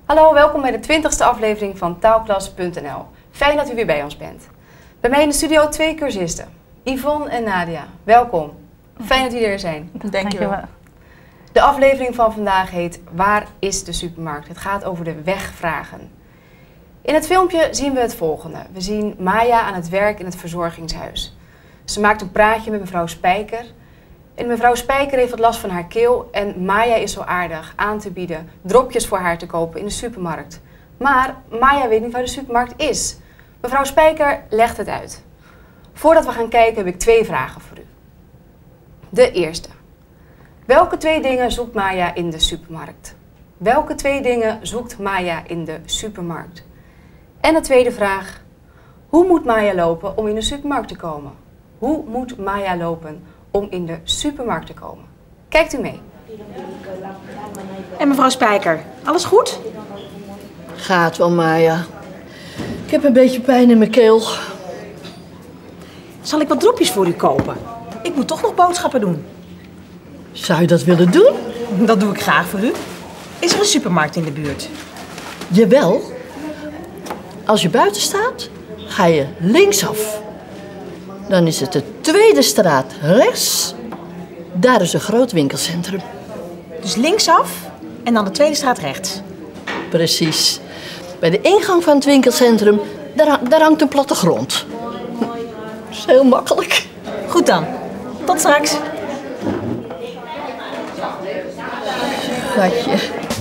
Hallo, welkom bij de 20e aflevering van Taalklas.nl. Fijn dat u weer bij ons bent. Bij mij in de studio 2 cursisten, Yvonne en Nadia. Welkom. Fijn dat jullie er zijn. Dank je wel. De aflevering van vandaag heet Waar is de supermarkt? Het gaat over de wegvragen. In het filmpje zien we het volgende. We zien Maya aan het werk in het verzorgingshuis. Ze maakt een praatje met mevrouw Spijker. En mevrouw Spijker heeft wat last van haar keel en Maya is zo aardig aan te bieden dropjes voor haar te kopen in de supermarkt. Maar Maya weet niet waar de supermarkt is. Mevrouw Spijker legt het uit. Voordat we gaan kijken heb ik 2 vragen voor u. De eerste. Welke 2 dingen zoekt Maya in de supermarkt? Welke 2 dingen zoekt Maya in de supermarkt? En de tweede vraag. Hoe moet Maya lopen om in de supermarkt te komen? Hoe moet Maya lopen om in de supermarkt te komen? Kijkt u mee. En mevrouw Spijker, alles goed? Gaat wel, Maya. Ik heb een beetje pijn in mijn keel. Zal ik wat dropjes voor u kopen? Ik moet toch nog boodschappen doen. Zou je dat willen doen? Dat doe ik graag voor u. Is er een supermarkt in de buurt? Jawel. Als je buiten staat, ga je linksaf. Dan is het de tweede straat rechts. Daar is een groot winkelcentrum. Dus linksaf en dan de tweede straat rechts. Precies. Bij de ingang van het winkelcentrum, daar hangt een plattegrond. Dat is heel makkelijk. Goed dan. Tot straks. Schatje.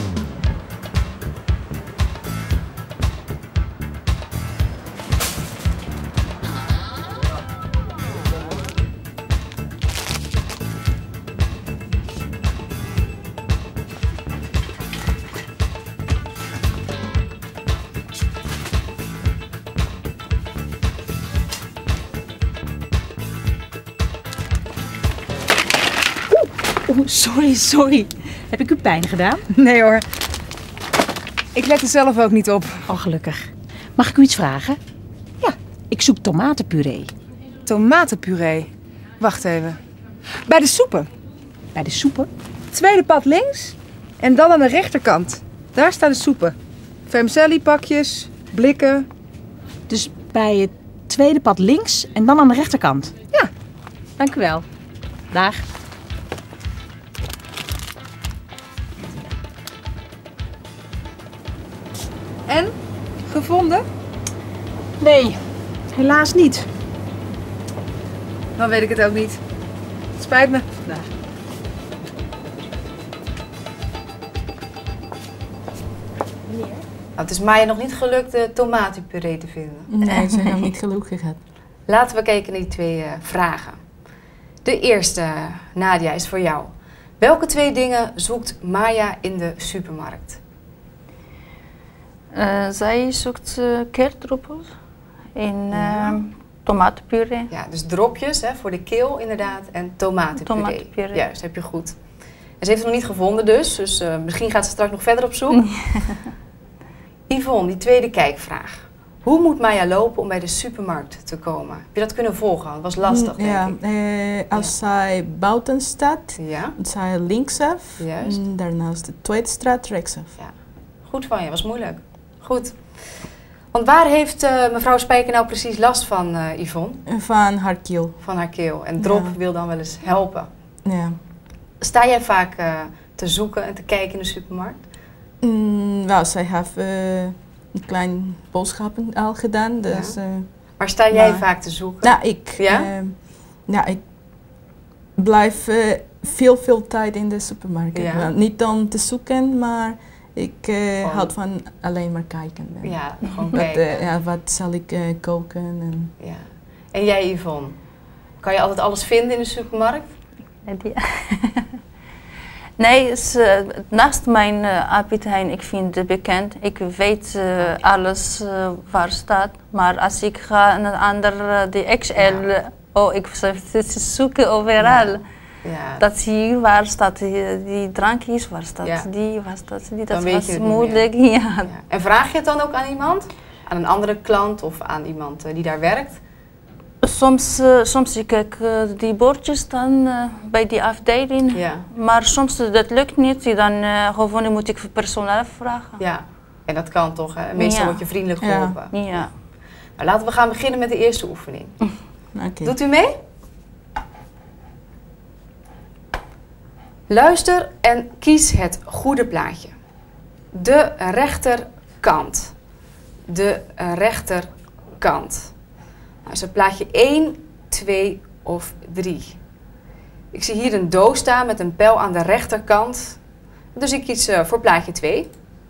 Sorry. Heb ik u pijn gedaan? Nee hoor. Ik let er zelf ook niet op. Oh, gelukkig. Mag ik u iets vragen? Ja, ik zoek tomatenpuree. Tomatenpuree. Wacht even. Bij de soepen. Bij de soepen? Tweede pad links en dan aan de rechterkant. Daar staan de soepen. Vermicelli pakjes, blikken. Dus bij het tweede pad links en dan aan de rechterkant? Ja. Dank u wel. Dag. En? Gevonden? Nee, helaas niet. Dan weet ik het ook niet. Het spijt me. Dag. Nou, het is Maya nog niet gelukt de tomatenpuree te vinden. Nee, ze hebben niet gelukkig gehad. Laten we kijken naar die 2 vragen. De eerste, Nadia, is voor jou. Welke 2 dingen zoekt Maya in de supermarkt? Zij zoekt keerdruppels en tomatenpuree. Ja, dus dropjes hè, voor de keel inderdaad en tomatenpuree. Tomatenpuree. Juist, heb je goed. En ze heeft het nog niet gevonden dus misschien gaat ze straks nog verder op zoek. Yvonne, die tweede kijkvraag. Hoe moet Maya lopen om bij de supermarkt te komen? Heb je dat kunnen volgen? Dat was lastig, denk ik. Als zij buiten staat, Ja, zij linksaf. Juist. En daarnaast de tweede straat rechtsaf. ja. Goed van je, was moeilijk. Goed. Want waar heeft mevrouw Spijker nou precies last van, Yvonne? Van haar keel. Van haar keel. En Drop wil dan wel eens helpen. Ja. Sta jij vaak te zoeken en te kijken in de supermarkt? Wel, zij heeft een klein boodschappen al gedaan. Dus, Maar sta jij vaak te zoeken? Nou, ik blijf veel tijd in de supermarkt. Ja. Niet om te zoeken, maar ik houd van alleen maar kijken. Ja, gewoon kijken. Wat zal ik koken? En Ja. En jij, Yvonne? Kan je altijd alles vinden in de supermarkt? Nee, naast mijn appetijn, ik vind het bekend. Ik weet alles waar staat. Maar als ik ga naar een ander, die XL, ik zoeken overal. Ja. Dat zie je waar staat die drankjes, waar staat die, waar staat die. Dat weet was je het moeilijk. niet meer. Ja. Ja. En vraag je het dan ook aan iemand? Aan een andere klant of aan iemand die daar werkt? Soms ik kijk die bordjes dan bij die afdeling, Ja. maar soms dat lukt niet, dan gewoon moet ik personeel vragen. Ja. En dat kan toch, hè? Meestal Ja. word je vriendelijk Ja. geholpen. Ja. Nou, laten we gaan beginnen met de eerste oefening. Oké. Doet u mee? Luister en kies het goede plaatje. De rechterkant. De rechterkant. Nou, is het plaatje 1, 2 of 3? Ik zie hier een doos staan met een pijl aan de rechterkant. Dus ik kies voor plaatje 2.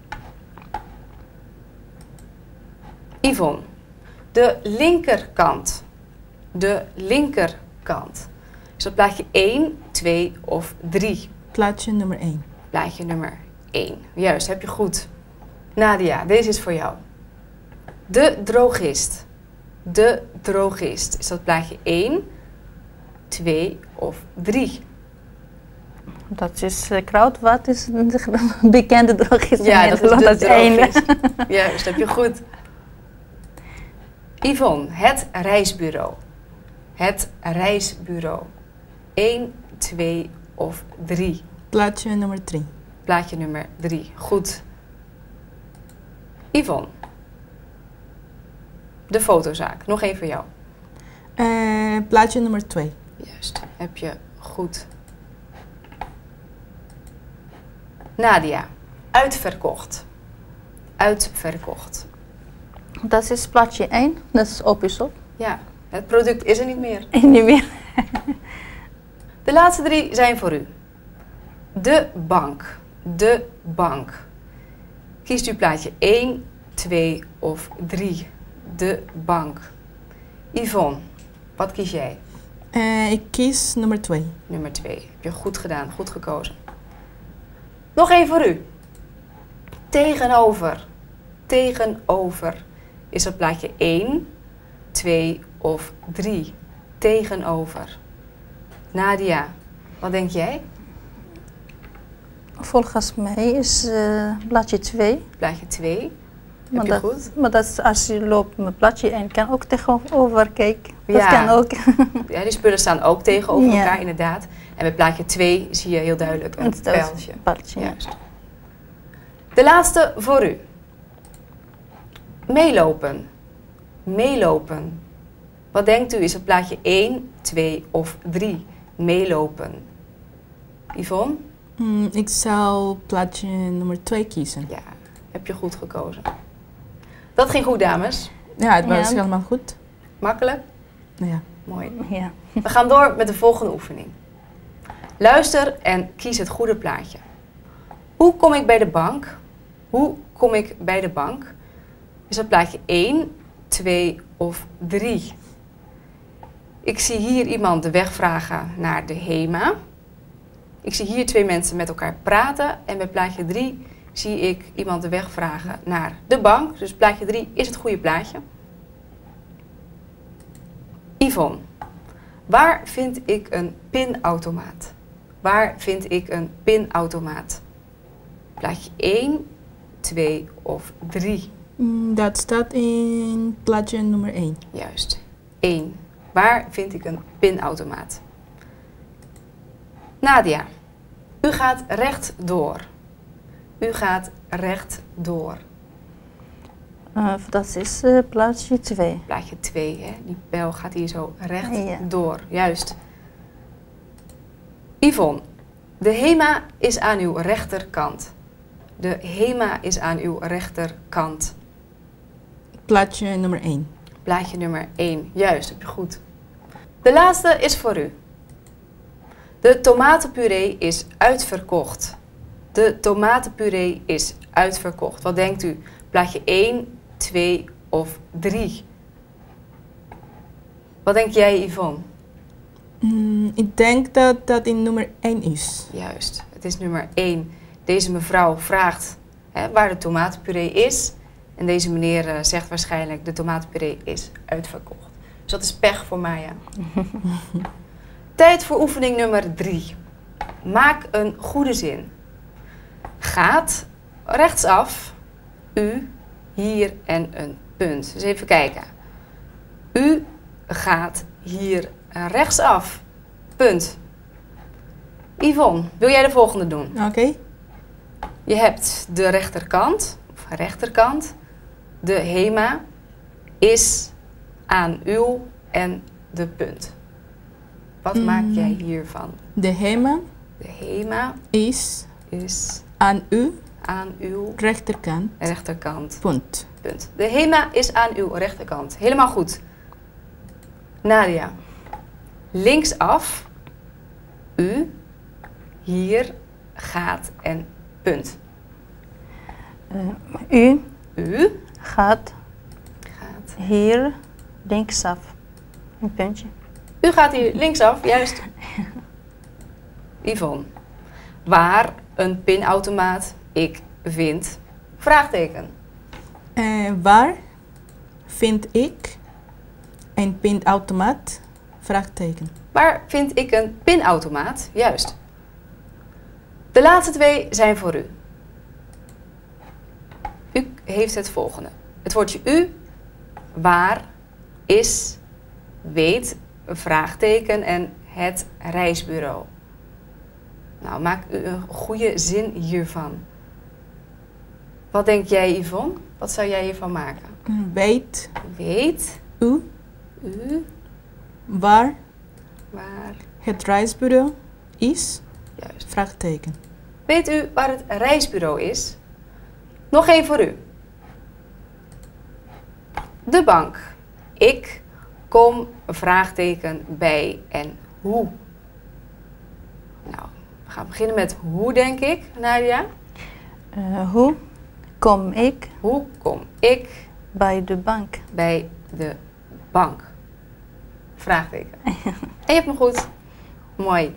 Yvonne. De linkerkant. De linkerkant. Is dat plaatje 1, 2 of 3? Plaatje nummer 1. Plaatje nummer 1. Juist, heb je goed. Nadia, deze is voor jou. De drogist. De drogist. Is dat plaatje 1, 2 of 3? Dat is Kruidvat, is een bekende drogist in Ja, dat is Nederland. de één. drogist. Juist, heb je goed. Yvonne, het reisbureau. Het reisbureau. 1, 2 of 3? Plaatje nummer 3. Plaatje nummer 3. Goed. Yvonne. De fotozaak. Nog één voor jou. Plaatje nummer 2. Juist. Heb je goed. Nadia. Uitverkocht. Uitverkocht. Dat is plaatje 1, dat is op is op. Ja, het product is er niet meer. En niet meer. De laatste 3 zijn voor u. De bank. De bank. Kiest u plaatje 1, 2 of 3? De bank. Yvonne, wat kies jij? Ik kies nummer 2. Nummer 2. Heb je goed gedaan, goed gekozen. Nog één voor u. Tegenover. Tegenover. Is dat plaatje 1, 2 of 3? Tegenover. Nadia, wat denk jij? Volgens mij is plaatje 2. Plaatje 2. Heb je goed? Maar dat is, als je loopt met plaatje 1, kan ook tegenover kijken. Dat Ja. kan ook. Ja, die spullen staan ook tegenover Ja. elkaar, inderdaad. En bij plaatje 2 zie je heel duidelijk een Dat is pijltje. pijltje, ja. Juist. De laatste voor u. Meelopen. Meelopen. Wat denkt u? Is het plaatje 1, 2 of 3? Meelopen. Yvonne? Ik zal plaatje nummer 2 kiezen. Ja, heb je goed gekozen. Dat ging goed, dames. Ja, het was Ja. helemaal goed. Makkelijk? Ja. Mooi. Ja. We gaan door met de volgende oefening. Luister en kies het goede plaatje. Hoe kom ik bij de bank? Hoe kom ik bij de bank? Is dat plaatje 1, 2 of 3? Ik zie hier iemand de weg vragen naar de HEMA. Ik zie hier 2 mensen met elkaar praten. En bij plaatje 3 zie ik iemand de weg vragen naar de bank. Dus plaatje 3 is het goede plaatje. Yvonne, waar vind ik een pinautomaat? Waar vind ik een pinautomaat? Plaatje 1, 2 of 3? Dat staat in plaatje nummer 1. Juist. 1. Waar vind ik een pinautomaat? Nadia, u gaat rechtdoor. U gaat rechtdoor. Dat is plaatje 2. Plaatje 2, hè? Die pijl gaat hier zo recht Ja. door. Juist. Yvonne, de HEMA is aan uw rechterkant. De HEMA is aan uw rechterkant. Plaatje nummer 1. Plaatje nummer 1. Juist, heb je goed. De laatste is voor u. De tomatenpuree is uitverkocht. De tomatenpuree is uitverkocht. Wat denkt u? Plaatje 1, 2 of 3? Wat denk jij, Yvonne? Ik denk dat dat in nummer 1 is. Juist, het is nummer 1. Deze mevrouw vraagt waar de tomatenpuree is. En deze meneer zegt waarschijnlijk de tomatenpuree is uitverkocht. Dus dat is pech voor Maya. Tijd voor oefening nummer 3. Maak een goede zin. Gaat rechtsaf, u, hier en een punt. Dus even kijken. U gaat hier rechtsaf. Punt. Yvonne, wil jij de volgende doen? Oké. Je hebt de rechterkant, of rechterkant. De HEMA is aan uw en de punt. Wat maak jij hiervan? De HEMA De HEMA is is aan uw aan uw rechterkant. punt. Punt. De HEMA is aan uw rechterkant. Helemaal goed. Nadia. Linksaf. U. Hier gaat en punt. U U gaat gaat. hier linksaf. Een puntje. U gaat hier linksaf, juist. Yvonne. Waar een pinautomaat ik vind. Vraagteken. Waar vind ik een pinautomaat? Vraagteken. Waar vind ik een pinautomaat? Juist. De laatste twee zijn voor u. U heeft het volgende. Het woordje u, waar, is, weet, een vraagteken en het reisbureau. Nou, maak u een goede zin hiervan. Wat denk jij, Yvonne? Wat zou jij hiervan maken? Weet Weet u u waar waar... het reisbureau is? Juist. Vraagteken. Weet u waar het reisbureau is? Nog één voor u. De bank. Ik kom, vraagteken, bij en hoe. Nou, we gaan beginnen met hoe, denk ik, Nadia. Hoe kom ik Hoe kom ik bij de bank? bij de bank? Vraagteken. En je hebt me goed. Mooi.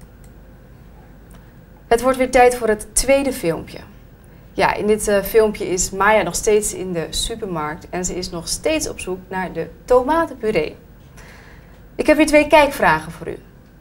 Het wordt weer tijd voor het tweede filmpje. Ja, in dit filmpje is Maya nog steeds in de supermarkt en ze is nog steeds op zoek naar de tomatenpuree. Ik heb weer 2 kijkvragen voor u.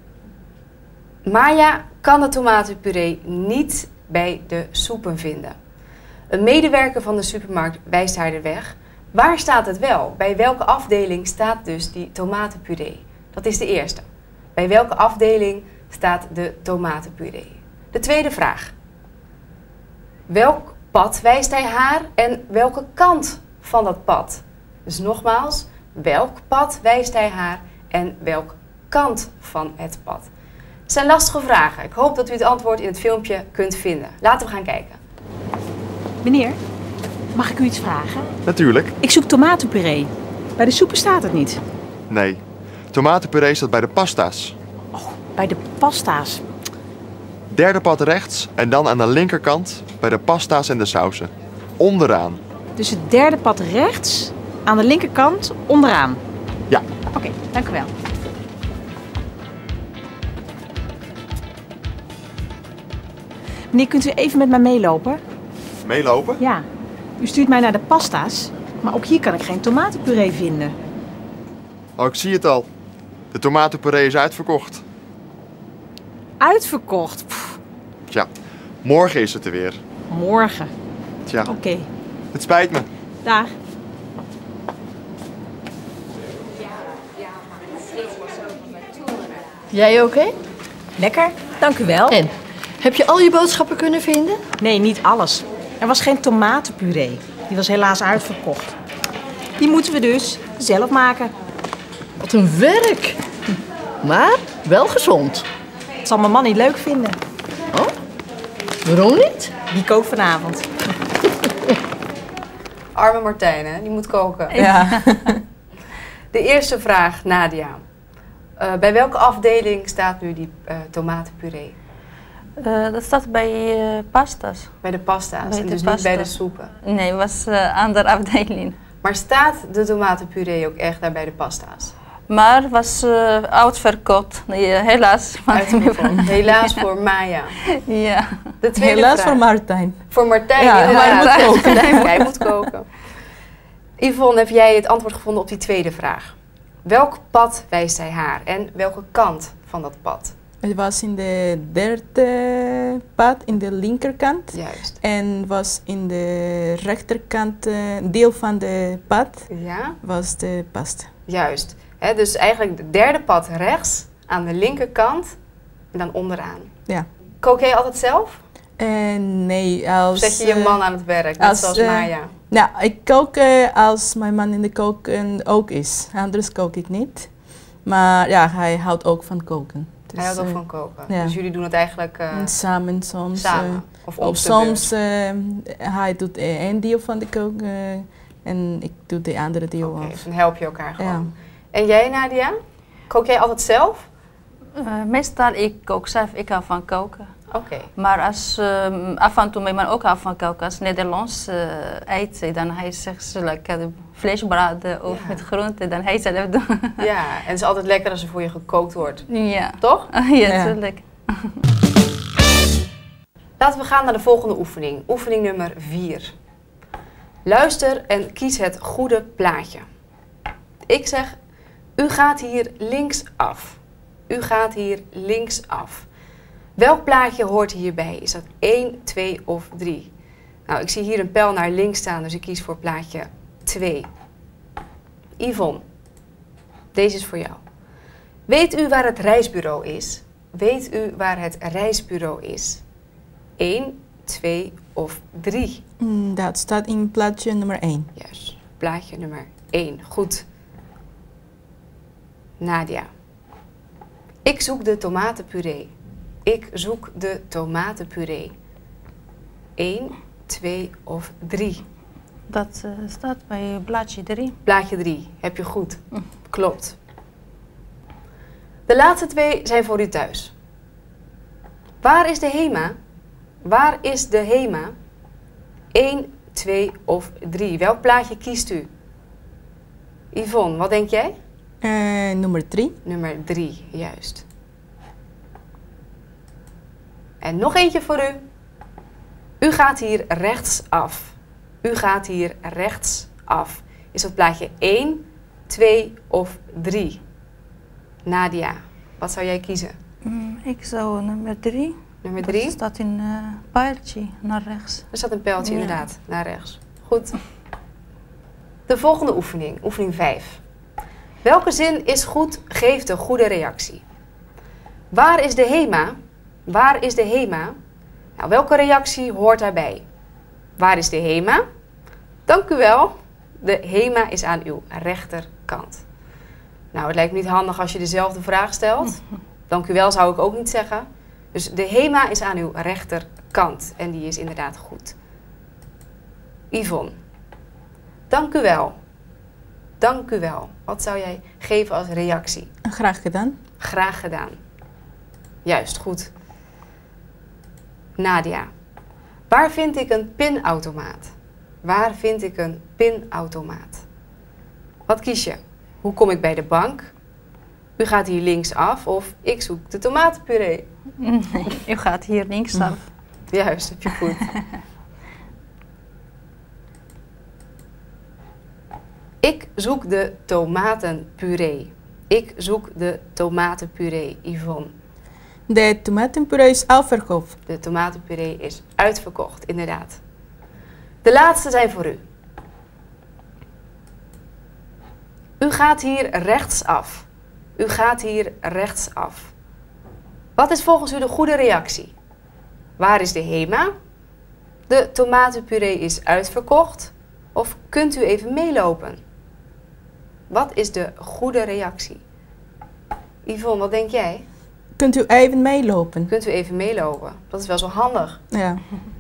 Maya kan de tomatenpuree niet bij de soepen vinden. Een medewerker van de supermarkt wijst haar de weg. Waar staat het wel? Bij welke afdeling staat dus die tomatenpuree? Dat is de eerste. Bij welke afdeling staat de tomatenpuree? De tweede vraag. Welk pad wijst hij haar en welke kant van dat pad? Dus nogmaals, welk pad wijst hij haar en welke kant van het pad? Het zijn lastige vragen. Ik hoop dat u het antwoord in het filmpje kunt vinden. Laten we gaan kijken. Meneer, mag ik u iets vragen? Natuurlijk. Ik zoek tomatenpuree. Bij de soepen staat het niet. Nee. Tomatenpuree staat bij de pasta's. Bij de pasta's. Derde pad rechts en dan aan de linkerkant bij de pasta's en de sauzen. Onderaan. Dus het derde pad rechts, aan de linkerkant, onderaan. Ja. Oké, dank u wel. Meneer, kunt u even met mij meelopen? Meelopen? Ja. U stuurt mij naar de pasta's, maar ook hier kan ik geen tomatenpuree vinden. Oh, ik zie het al. De tomatenpuree is uitverkocht. Uitverkocht. Pff, Tja, morgen is het er weer. morgen. Tja, Oké, het spijt me. dag. Jij ook, hè? Lekker, dank u wel. En, heb je al je boodschappen kunnen vinden? Nee, niet alles. Er was geen tomatenpuree. Die was helaas uitverkocht. Die moeten we dus zelf maken. Wat een werk. Maar wel gezond. Dat zal mijn man niet leuk vinden. Oh? Waarom niet? Die kookt vanavond. Arme Martijn, hè? Die moet koken. Ja. De eerste vraag, Nadia. Bij welke afdeling staat nu die tomatenpuree? Dat staat bij pasta's. Bij de pasta's Bij en de dus niet bij de pasta's. soepen. Nee, was andere afdeling. Maar staat de tomatenpuree ook echt daar bij de pasta's? Maar was uitverkocht. Nee, helaas. Uitgevallen. Helaas voor Maya. Ja. De tweede Helaas vraag. voor Martijn. Voor Martijn, Ja, inderdaad. hij moet koken. Hij moet koken. Yvonne, heb jij het antwoord gevonden op die tweede vraag? Welk pad wijst hij haar en welke kant van dat pad? Het was in de derde pad, in de linkerkant. Juist. En was in de rechterkant, deel van de pad, Ja, was de pasta. juist. Hè, dus eigenlijk de derde pad rechts aan de linkerkant en dan onderaan. Ja. Kook jij altijd zelf? Nee, als... Zet je je man aan het werk, net zoals Maya? Nou, ik kook als mijn man in de koken ook is. Anders kook ik niet. Maar ja, hij houdt ook van koken. Dus, Hij houdt ook van koken. ja. Dus jullie doen het eigenlijk samen soms. samen? Of Of soms hij doet één deel van de kook en ik doe de andere deel. Oké, dus dan help je elkaar gewoon. Ja. En jij, Nadia? Kook jij altijd zelf? Meestal ik kook zelf, ik hou van koken. Oké. Maar als af en toe mijn man ook houdt van koken, als Nederlands eten, dan hij zegt lekker vlees braden of met groenten, dan hij zelf doen. Ja, en het is altijd lekker als er voor je gekookt wordt. Ja. Toch? Ja, natuurlijk. Laten we gaan naar de volgende oefening. Oefening nummer 4. Luister en kies het goede plaatje. Ik zeg, u gaat hier linksaf. U gaat hier linksaf. Welk plaatje hoort hierbij? Is dat 1, 2 of 3? Nou, ik zie hier een pijl naar links staan, dus ik kies voor plaatje 2. Yvonne, deze is voor jou. Weet u waar het reisbureau is? Weet u waar het reisbureau is? 1, 2 of 3? Dat staat in plaatje nummer 1. Juist, plaatje nummer 1. Goed. Nadia. Ik zoek de tomatenpuree. Ik zoek de tomatenpuree. 1, 2 of 3? Dat staat bij plaatje 3. Plaatje 3, heb je goed. Klopt. De laatste 2 zijn voor u thuis. Waar is de HEMA? Waar is de HEMA? 1, 2 of 3? Welk plaatje kiest u? Yvonne, wat denk jij? Nummer 3. Nummer 3, juist. En nog eentje voor u. U gaat hier rechtsaf. U gaat hier rechtsaf. Is dat plaatje 1, 2 of 3? Nadia, wat zou jij kiezen? Ik zou nummer 3. Nummer 3? Dat staat in pijltje naar rechts. Er staat een pijltje Ja. inderdaad, naar rechts. Goed. De volgende oefening, oefening 5. Welke zin is goed, geeft een goede reactie? Waar is de HEMA? Waar is de HEMA? Nou, welke reactie hoort daarbij? Waar is de HEMA? Dank u wel. De HEMA is aan uw rechterkant. Nou, het lijkt me niet handig als je dezelfde vraag stelt. Dank u wel zou ik ook niet zeggen. Dus de HEMA is aan uw rechterkant en die is inderdaad goed. Yvonne. Dank u wel. Dank u wel. Wat zou jij geven als reactie? Graag gedaan. Graag gedaan. Juist, goed. Nadia. Waar vind ik een pinautomaat? Waar vind ik een pinautomaat? Wat kies je? Hoe kom ik bij de bank? U gaat hier linksaf of ik zoek de tomatenpuree. Nee, u gaat hier linksaf. Juist, heb je goed. Ik zoek de tomatenpuree. Ik zoek de tomatenpuree, Yvonne. De tomatenpuree is uitverkocht. De tomatenpuree is uitverkocht, inderdaad. De laatste zijn voor u. U gaat hier rechtsaf. U gaat hier rechtsaf. Wat is volgens u de goede reactie? Waar is de HEMA? De tomatenpuree is uitverkocht. Of kunt u even meelopen? Wat is de goede reactie? Yvonne, wat denk jij? Kunt u even meelopen? Kunt u even meelopen? Dat is wel zo handig. Ja.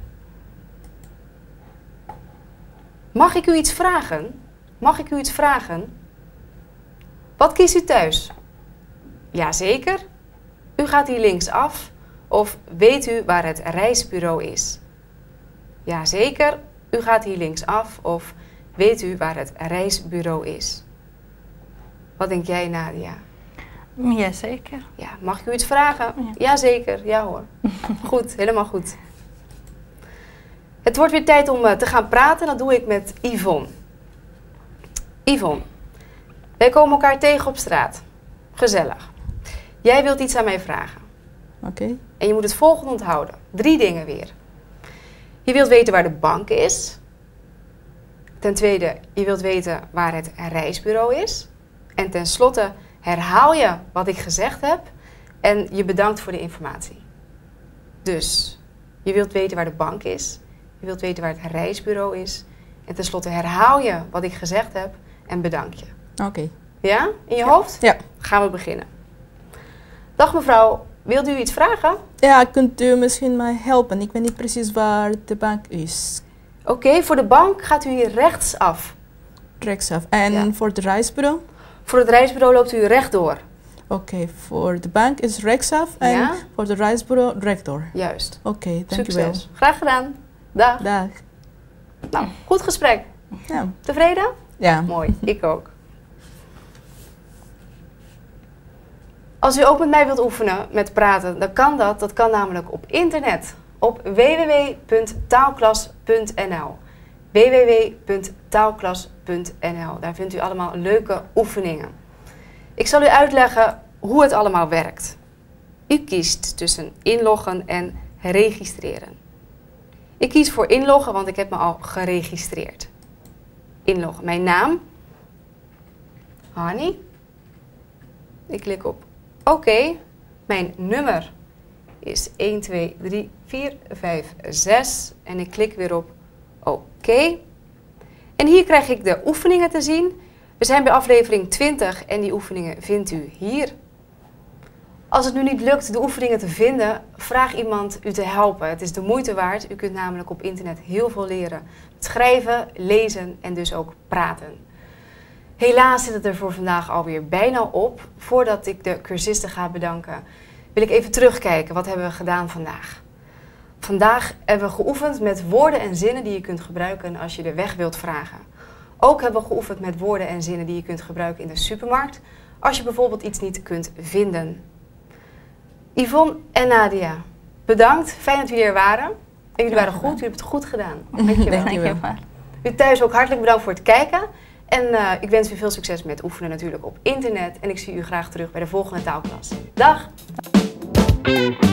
Mag ik u iets vragen? Mag ik u iets vragen? Wat kiest u thuis? Jazeker. U gaat hier linksaf. Of weet u waar het reisbureau is? Jazeker. U gaat hier linksaf. Of weet u waar het reisbureau is? Wat denk jij, Nadia? Jazeker. Ja, mag ik u iets vragen? Ja. Jazeker. Ja hoor. Goed, helemaal goed. Het wordt weer tijd om te gaan praten. Dat doe ik met Yvonne. Yvonne, wij komen elkaar tegen op straat. Gezellig. Jij wilt iets aan mij vragen. Oké. En je moet het volgende onthouden. 3 dingen weer. Je wilt weten waar de bank is. Ten tweede, je wilt weten waar het reisbureau is. En ten slotte herhaal je wat ik gezegd heb. En je bedankt voor de informatie. Dus, Je wilt weten waar de bank is. Je wilt weten waar het reisbureau is. En tenslotte herhaal je wat ik gezegd heb en bedank je. Oké. Ja? In je hoofd? Ja. Gaan we beginnen. Dag mevrouw, wilt u iets vragen? Ja, kunt u misschien mij helpen? Ik weet niet precies waar de bank is. Oké, voor de bank gaat u hier rechtsaf. Rechtsaf. En Ja. voor het reisbureau? Voor het reisbureau loopt u rechtdoor. Oké, voor de bank is rechtsaf en Ja. voor het reisbureau rechtdoor. Juist. Oké, dankjewel. Succes. Graag gedaan. Dag. Dag. Nou, goed gesprek. Ja. Tevreden? Ja. Mooi, ik ook. Als u ook met mij wilt oefenen met praten, dan kan dat. Dat kan namelijk op internet. Op www.taalklas.nl www.taalklas.nl. Daar vindt u allemaal leuke oefeningen. Ik zal u uitleggen hoe het allemaal werkt. U kiest tussen inloggen en registreren. Ik kies voor inloggen, want ik heb me al geregistreerd. Inloggen. Mijn naam. Hani. Ik klik op oké. Mijn nummer is 1, 2, 3, 4, 5, 6. En ik klik weer op oké. En hier krijg ik de oefeningen te zien. We zijn bij aflevering 20 en die oefeningen vindt u hier. Als het nu niet lukt de oefeningen te vinden, vraag iemand u te helpen. Het is de moeite waard. U kunt namelijk op internet heel veel leren. Schrijven, lezen en dus ook praten. Helaas zit het er voor vandaag alweer bijna op. Voordat ik de cursisten ga bedanken, wil ik even terugkijken. Wat hebben we gedaan vandaag? Vandaag hebben we geoefend met woorden en zinnen die je kunt gebruiken als je de weg wilt vragen. Ook hebben we geoefend met woorden en zinnen die je kunt gebruiken in de supermarkt, als je bijvoorbeeld iets niet kunt vinden. Yvonne en Nadia, bedankt. Fijn dat jullie er waren. En jullie waren goed, jullie hebben het goed gedaan. Dankjewel. Dankjewel. U thuis ook hartelijk bedankt voor het kijken. En ik wens u veel succes met oefenen natuurlijk op internet. En ik zie u graag terug bij de volgende taalklas. Dag!